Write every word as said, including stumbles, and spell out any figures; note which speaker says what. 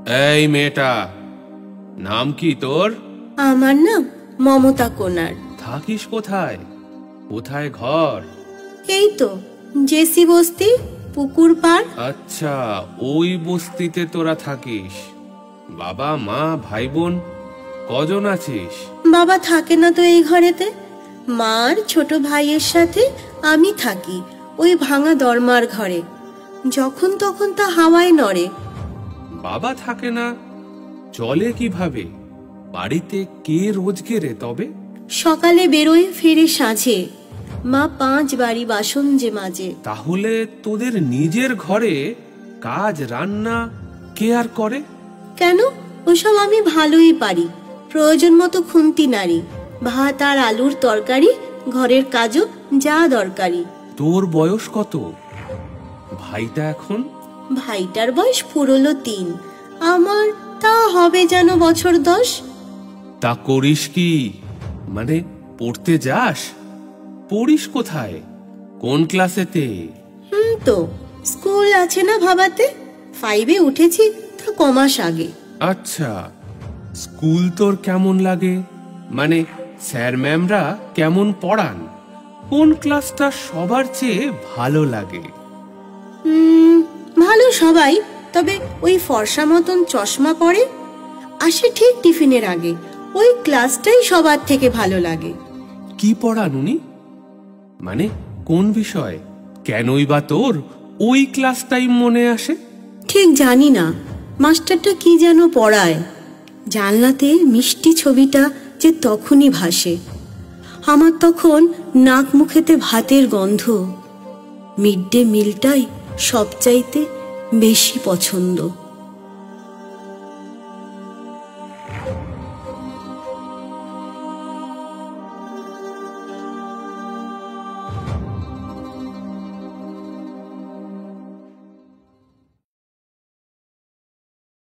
Speaker 1: এই মেয়েটা, নাম কি তোর?
Speaker 2: আমার নাম মমতা কোনার।
Speaker 1: থাকিস কোথায়? কোথায় ঘর?
Speaker 2: এই তো জেসি বস্তি, পুকুর পাড়।
Speaker 1: আচ্ছা, ওই বস্তিতে তোরা থাকিস। বাবা মা ভাই বোন কজন আছিস?
Speaker 2: বাবা থাকে না তো এই ঘরেতে। মার ছোট ভাইয়ের সাথে আমি থাকি ওই ভাঙা দরমার ঘরে। যখন তখন তা হাওয়ায় নড়ে।
Speaker 1: বাবা থাকে না, চলে কিভাবে? বাড়িতে কে রোজকে রে তবে?
Speaker 2: সকালে বেরোয়, ফিরে সাঁঝে। মা পাঁচ বাড়ি বাসন যে মাজে।
Speaker 1: তাহলে তোদের নিজের ঘরে কাজ রান্না কে আর করে?
Speaker 2: কেন, ওসব আমি ভালোই পারি। প্রয়োজন মতো খুন্তি নাড়ি। ভাত আর আলুর তরকারি, ঘরের কাজও যা দরকারি।
Speaker 1: তোর বয়স কত? ভাইটা এখন?
Speaker 2: ভাইটার বয়স ফুরলো তিন, আমার তা হবে যেন বছর দশ।
Speaker 1: তা করিস কি? মানে পড়তে যাস? পড়িস কোথায়? কোন ক্লাসেতে?
Speaker 2: হুম তো স্কুল আছে না ভাবাতে। ফাইভে উঠেছি তা কমাস আগে।
Speaker 1: আচ্ছা, স্কুল তোর কেমন লাগে? মানে স্যার ম্যামরা কেমন পড়ান? কোন ক্লাসটা সবার চেয়ে ভালো লাগে?
Speaker 2: হুম ভালো সবাই, তবে ওই ফর্সা মতন চশমা পরে আসে ঠিক টিফিনের আগে, ওই ক্লাসটাই সবার থেকে ভালো লাগে।
Speaker 1: কি পড়ান উনি? মানে কোন বিষয়? কেনই বা তোর ওই ক্লাসটাই মনে আসে?
Speaker 2: ঠিক জানি না, মাস্টারটা কি যেন পড়ায়। জানলাতে মিষ্টি ছবিটা যে তখনই ভাসে। আমার তখন নাক মুখেতে ভাতের গন্ধ। মিড ডে মিলটাই সবচাইতে বেশি পছন্দ।